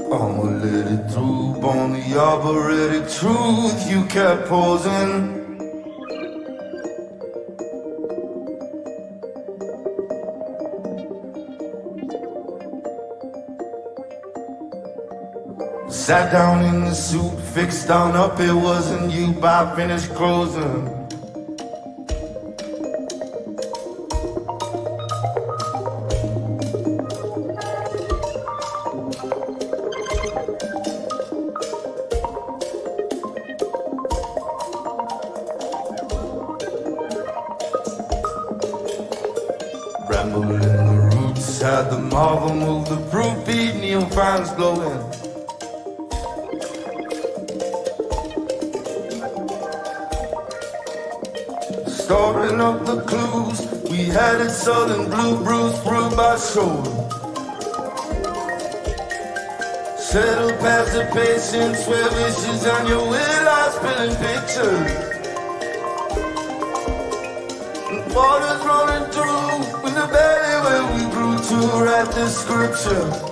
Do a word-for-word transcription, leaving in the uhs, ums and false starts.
I'ma let it through on the arboretic truth. You kept posing. Sat down in the suit, fixed down up, it wasn't you, but I finished closing. Ramble in the roots, had the marvel move the proof beat, neon fires glowing. Storing up the clues, we had it southern blue, bruised through by shoulder. Settle past the patience, where wishes on your will, I spilling pictures. And water's running through, with the belly where we grew to write the scripture.